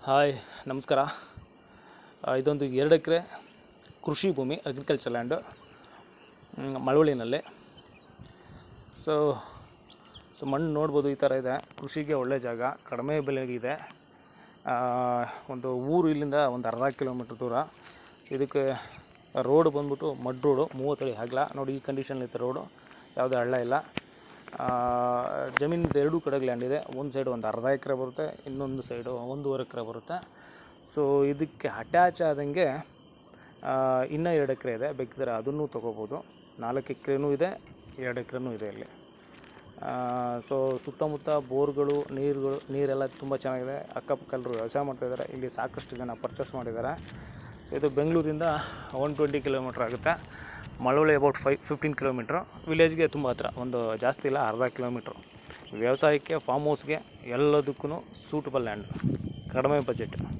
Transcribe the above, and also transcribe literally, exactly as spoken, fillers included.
Hi ನಮಸ್ಕಾರ. ಇದೊಂದು ಎರಡು ಎಕರೆ ಕೃಷಿ ಭೂಮಿ, ಅಗ್ರಿಕಲ್ಚರ್ ಲ್ಯಾಂಡು, ಮಳವಳ್ಳಿನಲ್ಲಿ. ಸೊ ಸೊ ಮಣ್ಣು ನೋಡ್ಬೋದು, ಈ ಥರ ಇದೆ. ಕೃಷಿಗೆ ಒಳ್ಳೆ ಜಾಗ, ಕಡಿಮೆ ಬೆಲೆಗಿದೆ. ಒಂದು ಊರು ಇಲ್ಲಿಂದ ಒಂದು ಅರ್ಧ ಕಿಲೋಮೀಟ್ರ್ ದೂರ. ಇದಕ್ಕೆ ರೋಡ್ ಬಂದ್ಬಿಟ್ಟು ಮಡ್ ರೋಡು, ಮೂವತ್ತಡಿ ಅಗಲ. ನೋಡಿ ಈ ಕಂಡೀಷನ್ಲಿತ್ತು ರೋಡು, ಯಾವುದೇ ಹಳ್ಳ ಇಲ್ಲ. ಜಮೀನಿಂದ ಎರಡೂ ಕಡೆಗೆ ಲ್ಯಾಂಡ್ ಇದೆ. ಒಂದು ಸೈಡು ಒಂದು ಅರ್ಧ ಎಕರೆ ಬರುತ್ತೆ, ಇನ್ನೊಂದು ಸೈಡು ಒಂದೂವರೆ ಎಕರೆ ಬರುತ್ತೆ. ಸೊ ಇದಕ್ಕೆ ಅಟ್ಯಾಚ್ ಆದಂಗೆ ಇನ್ನೂ ಎರಡು ಎಕರೆ ಇದೆ, ಬೇಕಿದ್ರೆ ಅದನ್ನು ತೊಗೋಬೋದು. ನಾಲ್ಕು ಎಕರೆನೂ ಇದೆ, ಎರಡು ಎಕರೆನೂ ಇದೆ ಇಲ್ಲಿ. ಸೊ ಸುತ್ತಮುತ್ತ ಬೋರ್ಗಳು, ನೀರುಗಳು ನೀರೆಲ್ಲ ತುಂಬ ಚೆನ್ನಾಗಿದೆ. ಅಕ್ಕಪಕ್ಕಲ್ಲರೂ ವ್ಯವಸಾಯ ಮಾಡ್ತಾಯಿದ್ದಾರೆ. ಇಲ್ಲಿ ಸಾಕಷ್ಟು ಜನ ಪರ್ಚೇಸ್ ಮಾಡಿದ್ದಾರೆ. ಸೊ ಇದು ಬೆಂಗಳೂರಿಂದ ಒನ್ ಟ್ವೆಂಟಿ ಕಿಲೋಮೀಟ್ರ್ ಆಗುತ್ತೆ. Malavalli about five fifteen kilometre. ವಿಲೇಜ್ಗೆ ತುಂಬ ಹತ್ರ, ಒಂದು ಜಾಸ್ತಿ ಇಲ್ಲ, ಅರ್ಧ ಕಿಲೋಮೀಟ್ರು. ವ್ಯವಸಾಯಕ್ಕೆ, ಫಾರ್ಮ್ ಹೌಸ್ಗೆ ಎಲ್ಲದಕ್ಕೂ ಸೂಟಬಲ್ ಲ್ಯಾಂಡ್, ಕಡಿಮೆ ಬಜೆಟ್.